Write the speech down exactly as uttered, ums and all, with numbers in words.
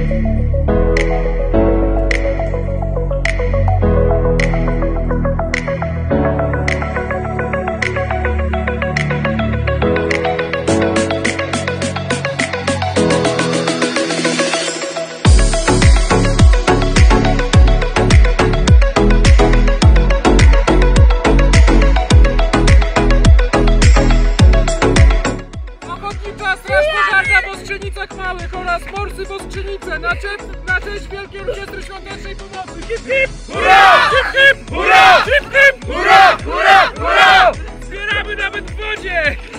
Straż Pożarna w Ostrzenicach Małych oraz Morsy w Ostrzenice na, na cześć Wielkiej Orkiestry Świątecznej Pomocy. Hip hip! Hurra! Hip hip! Hurra! Hip hip! Hurra! Hurra! Hurra! Zbieramy nawet w wodzie!